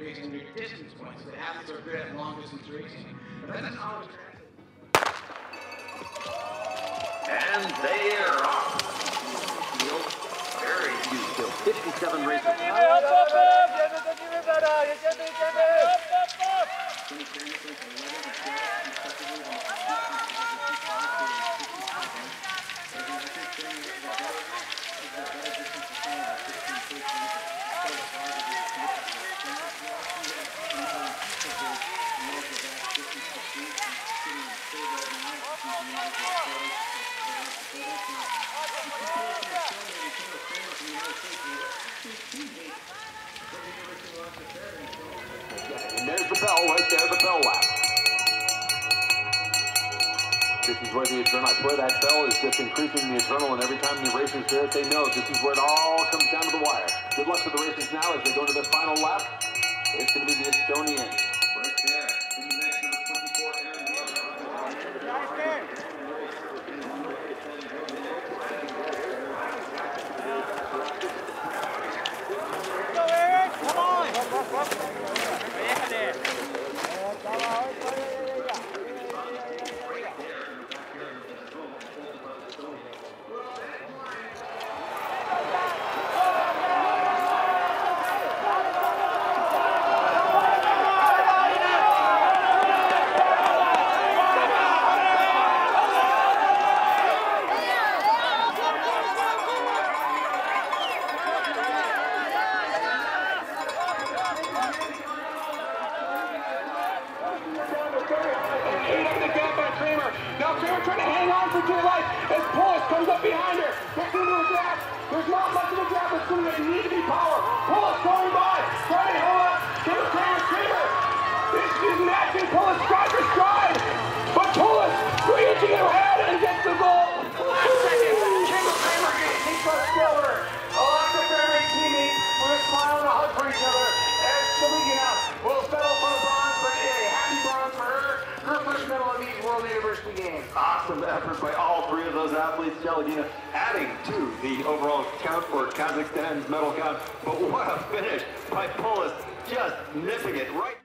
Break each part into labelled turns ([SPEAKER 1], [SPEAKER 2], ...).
[SPEAKER 1] creating new distance points. The athletes are good at long distance racing, but that's not always
[SPEAKER 2] and they are off. Very few still. 57 races. And there's the bell right there, the bell lap. This is where the adrenaline, I swear that bell is just increasing the adrenaline every time the racers hear it. They know this is where it all comes down to the wire. Good luck to the racers now as they go into their final lap. It's going to be the Estonian. Right there. In the next number 24, Aaron Hill.
[SPEAKER 3] Go, Eric! Come on!
[SPEAKER 4] Now Kramer trying to hang on for dear life as Pullis comes up behind her. Gets into a gap. There's not much of a gap. It's going to need to be power. Pullis going by. Trying to hold up. Give it Kramer. This is matching Pullis stride for stride. But Pullis reaching ahead and gets the goal. Last second. Kramer takes us silver. Alaska Fairbanks teammates with a smile and a hug for each other. As Saligina will settle for the bronze, but a happy bronze for her. Her first medal of these World University Games.
[SPEAKER 2] Awesome effort by all three of those athletes. Saligina adding to the overall count for Kazakhstan's medal count. But what a finish by Pullis, just nipping it right.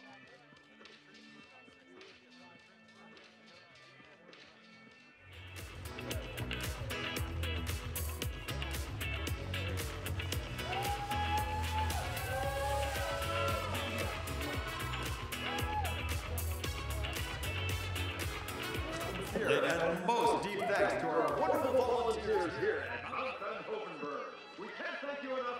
[SPEAKER 5] And most deep thanks to our wonderful volunteers here at Mount Van Hovenberg. We can't thank you enough.